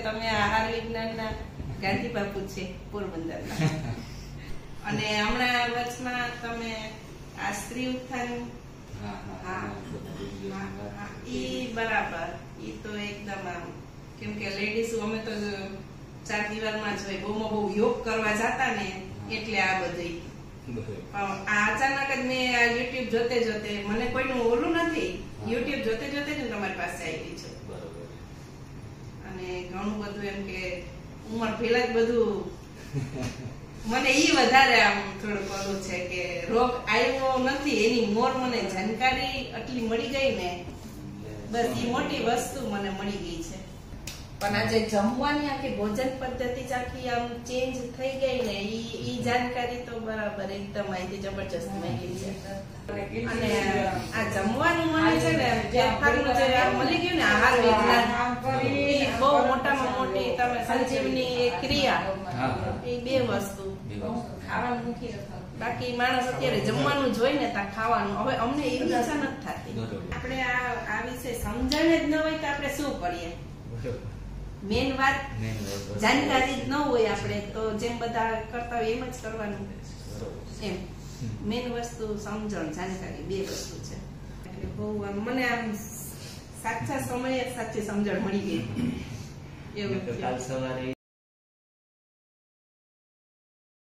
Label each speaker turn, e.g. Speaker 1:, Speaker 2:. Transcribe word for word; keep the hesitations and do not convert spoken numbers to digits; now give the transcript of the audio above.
Speaker 1: તમે આહાર વિજ્ઞાનના ગાંધી બાપુ છે પોરબંદરના. અને હમણાં વચમાં તમે આ સ્ત્રી ઉત્થાન, ઈ બરાબર, ઈ તો એકદમ આમ, કેમ કે લેડીઝ અમે તો ચાર દિવાલમાં જ હોય, બહુમાં બહુ યોગ કરવા જતા ને એટલે આ બધું. આ અચાનક જ મેં આ યુટ્યુબ જોતે જોતે, મને કોઈનું ઓલું નથી, યુટ્યુબ જોતે જોતે જ તમારી પાસે આવી છું. અને ઘણું બધું એમ કે ઉંમર પેલા જ બધું મને ઈ વધારે આમ થોડુંક ઓલું છે કે રોગ આવ્યો નથી એની મોર મને જાણકારી આટલી મળી ગઈ ને, બસ ઈ મોટી વસ્તુ મને મળી ગઈ છે. પણ આજે જમવાની આખી ભોજન પદ્ધતિ જ આખી આમ ચેન્જ થઈ ગઈ ને, ઈ ઈ જાણકારી તો બરાબર એકદમ અહીંથી જબરજસ્ત મળી છે. અને આ જમવાનું મને છે ને ફેરફારનું જે મળી ગયું ને આહાર વિજ્ઞાન, ઈ બહુ મોટામાં મોટી તમે સંજીવની એ ક્રિયા, એ બે વસ્તુ ખાવાનું મૂકી રાખો. બાકી માણસ અત્યારે જમવાનું જોઈ ને ત્યાં ખાવાનું, હવે અમને એવી ઈચ્છા નથી થતી. આપણે આ આ વિશે સમજણ જ ન હોય તો આપણે શું કરીએ? મેન વાત જાણકારી જ ન હોય આપણે તો જેમ બધા કરતા હોય એમ જ કરવાનું. એમ મેન વસ્તુ સમજણ, જાણકારી, બે વસ્તુ છે. એટલે બહુ મને આમ સાચા સમયે સાચી સમજણ મળી ગઈ એવું.